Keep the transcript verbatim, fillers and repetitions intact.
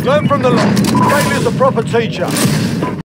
Learn from the lot. Failure's a proper teacher.